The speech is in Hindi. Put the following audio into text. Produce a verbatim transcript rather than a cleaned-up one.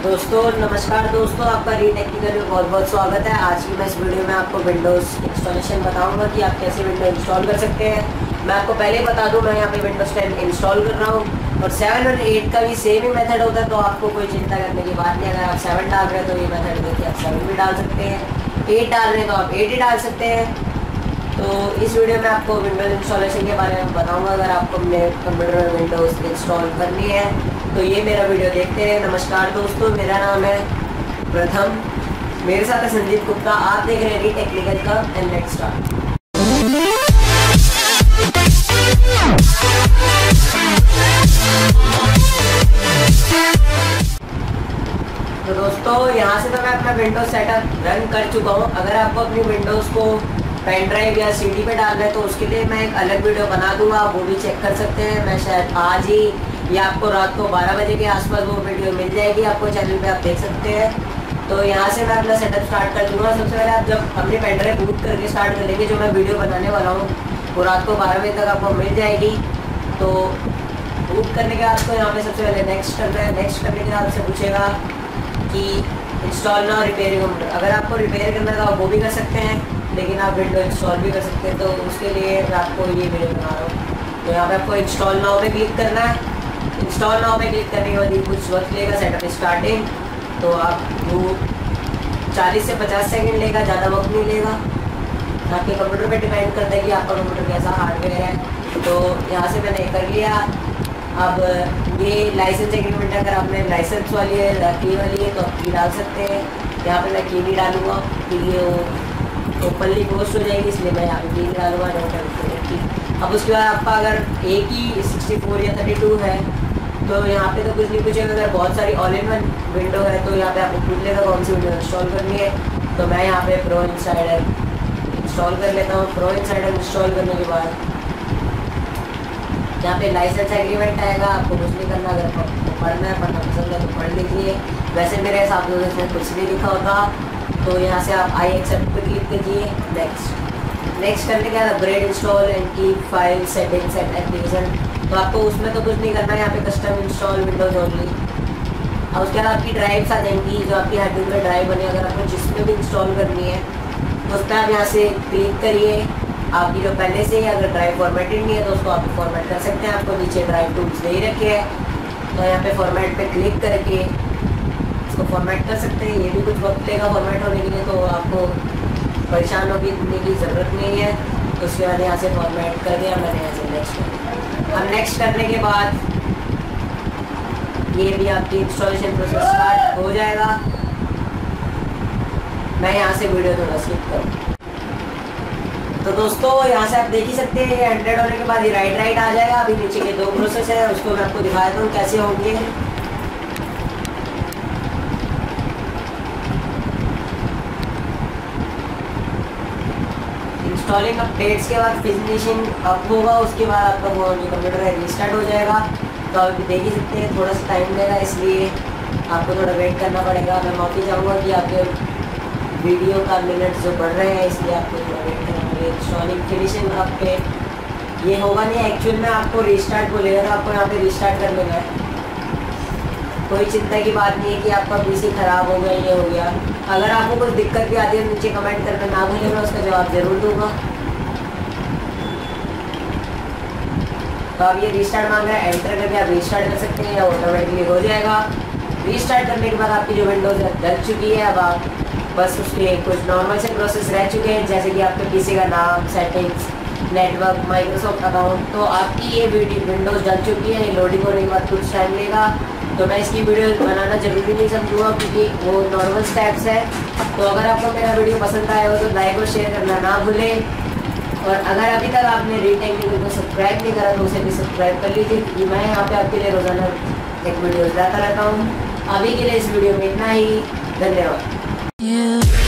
दोस्तों नमस्कार दोस्तों, आपका री टेक्निकल में बहुत बहुत स्वागत है। आज की मैं इस वीडियो में आपको विंडोज़ इंस्टॉलेशन बताऊंगा कि आप कैसे विंडो इंस्टॉल कर सकते हैं। मैं आपको पहले बता दूं, मैं यहाँ पे विंडोज़ टेन इंस्टॉल कर रहा हूँ और सेवन और एट का भी सेम ही मेथड होता है, तो आपको कोई चिंता करने की बात नहीं। अगर आप सेवन डाल रहे हैं तो ये मेथड देखिए आप सेवन भी डाल सकते हैं, एट डाल रहे हैं तो आप एट ही डाल सकते हैं। तो इस वीडियो में आपको विंडोज़ इंस्टॉलेशन के बारे में बताऊंगा। अगर आपको अपने कंप्यूटर में विंडोज़ इंस्टॉल करनी है तो ये मेरा वीडियो देखते हैं। नमस्कार दोस्तों, मेरा नाम है प्रथम, मेरे साथ है संदीप गुप्ता। आप देख रहे हैं री टेक्निकल का एंड नेक्स्ट स्टार्ट। तो दोस्तों यहाँ से तो मैं अपना विंडोज़ सेटअप रन कर चुका हूँ। अगर आपको अपनी विंडोज़ को पेन ड्राइव या सीडी पे डालना है तो उसके लिए मैं एक अलग वीडियो बना दूंगा, आप वो भी चेक कर सकते हैं। मैं शायद आज ही या आपको रात को बारह बजे के आसपास वो वीडियो मिल जाएगी, आपको चैनल पे आप देख सकते हैं। तो यहाँ से मैं अपना सेटअप स्टार्ट कर दूँगा। सबसे पहले आप जब अपनी पेन ड्राइव बूट करके स्टार्ट करेंगे, जो मैं वीडियो बनाने वाला हूँ वो रात को बारह बजे तक आपको मिल जाएगी। तो बूट करने के बाद आपको यहाँ पे सबसे पहले नेक्स्ट करना है। नेक्स्ट करने के बाद आपसे पूछेगा कि इंस्टॉल ना रिपेयरिंग कंप्यूटर। अगर आपको रिपेयर करना है तो आप वो भी कर सकते हैं, लेकिन आप विंडो इंस्टॉल भी कर सकते हैं। तो उसके लिए मैं आपको ये वीडियो बना रहा हूँ। तो यहाँ पे आपको इंस्टॉल नाउ पे क्लिक करना है। इंस्टॉल नाउ पे क्लिक करने के बाद कुछ वक्त लेगा सेटअप स्टार्टिंग, तो आप वो चालीस से पचास सेकंड लेगा, ज़्यादा वक्त नहीं लेगा। आपके कंप्यूटर पे डिपेंड करता है कि आपका कंप्यूटर कैसा हार्डवेयर है। तो यहाँ से मैंने कर लिया। अब ये लाइसेंस एग्रीमेंट, अगर आपने लाइसेंस वाली है की वाली है तो आप की डाल सकते हैं। यहाँ पे मैं की नहीं डालूँगा क्योंकि वो ओपनली पोस्ट हो जाएगी, इसलिए मैं यहाँ पे की नहीं डालूँगा। अब उसके बाद आपका अगर एक ही सिक्सटी फोर या थर्टी टू है तो यहाँ पे तो कुछ नहीं पूछेगा। अगर बहुत सारी ऑल इन वन विंडो है तो यहाँ पे आपको पूछ लेगा कौन सी विंडो इंस्टॉल करनी है। तो मैं यहाँ पे प्रो इनसाइडर इंस्टॉल कर लेता हूँ। प्रो इनसाइडर इंस्टॉल करने के बाद यहाँ पे लाइसेंस एग्रीमेंट आएगा, आपको कुछ नहीं करना। अगर आपको पढ़ना है, पढ़ना पसंद है तो पढ़ लीजिए। वैसे मेरे हिसाब से इसमें कुछ नहीं लिखा होता, तो यहाँ से आप आई एक्सेप्ट पे क्लिक कीजिए। नेक्स्ट नेक्स्ट करने के बाद upgrade install and keep file settings and application. तो आपको उसमें तो कुछ नहीं करना है, यहाँ पे कस्टम इंस्टॉल विंडोज ओनली। और उसके बाद आपकी ड्राइव्स आ जाएंगी, जो आपकी हार्ड डिस्क में ड्राइव बनी, अगर आपको जिसमें भी इंस्टॉल करनी है तो उस पर आप यहाँ से क्लिक करिए। आपकी जो पहले से ही अगर ड्राइव फॉर्मेटेड नहीं है तो उसको आप फॉर्मेट कर सकते हैं। आपको नीचे ड्राइव टूल्स दे ही रखे हैं, तो यहाँ पे फॉर्मेट पे क्लिक करके इसको फॉर्मेट कर सकते हैं। ये भी कुछ वक्त लेगा फॉर्मेट होने के लिए, तो आपको परेशान होने की ज़रूरत नहीं है। तो उसके बाद यहाँ से फॉर्मेट कर दिया मैंने, यहाँ से नेक्स्ट कर। अब नेक्स्ट करने के बाद ये भी आपकी इंस्टॉलेशन प्रोसेस स्टार्ट हो जाएगा। मैं यहाँ से वीडियो थोड़ा स्किप करूँ। तो दोस्तों यहाँ से आप देख ही सकते हैं, ये हंड्रेड होने के बाद ये राइट राइट आ जाएगा। अभी नीचे के दो प्रोसेस है, उसको मैं आपको दिखा देता हूँ कैसे होंगे। इंस्टॉलिंग अपडेट्स के बाद फिनिशिंग अप होगा, उसके बाद आपका वो जो कंप्यूटर है रीस्टार्ट हो जाएगा। तो आप देख ही सकते हैं थोड़ा सा टाइम लेगा, इसलिए आपको थोड़ा वेट करना पड़ेगा। मैं माफ़ी चाहूँगा कि आपके वीडियो का मिनट जो बढ़ रहे हैं, इसलिए आपको थोड़ा वेट करना पड़ेगा। इंस्टॉलिंग फिनिशिंग अप पे ये होगा नहीं, एक्चुअल में आपको रीस्टार्ट बोलेगा तो आपको यहाँ पे रीस्टार्ट कर लेना है। कोई चिंता की बात नहीं है कि आपका पीसी ख़राब हो गया, ये हो गया। अगर आपको कोई दिक्कत भी आती है नीचे कमेंट करना ना भूलिए, मैं उसका जवाब ज़रूर दूंगा। तो अब ये रीस्टार्ट मांग रहा है, एंटर करके आप रीस्टार्ट कर सकते हैं या ऑटोमेटिकली हो जाएगा। रीस्टार्ट करने के बाद आपकी जो विंडोज़ है डल चुकी है। अब आप बस उसके कुछ नॉर्मल से प्रोसेस रह चुके हैं, जैसे कि आपके पीसी का नाम, सेटिंग्स, नेटवर्क, माइक्रोसॉफ्ट अकाउंट। तो आपकी ये वीडियो विंडोज़ डल चुकी है। ये लोडिंग होने के बाद कुछ टाइम लेगा, तो मैं इसकी वीडियो बनाना ज़रूरी नहीं समझूंगा क्योंकि वो नॉर्मल स्टेप्स है। तो अगर आपको मेरा वीडियो पसंद आया हो तो लाइक और शेयर करना ना भूलें। और अगर अभी तक आपने री टेक्निकल को सब्सक्राइब नहीं करा तो उसे भी सब्सक्राइब कर लीजिए, क्योंकि मैं यहाँ पे आपके लिए रोज़ाना एक वीडियो लाता रहता हूँ। अभी के लिए इस वीडियो में इतना ही, धन्यवाद।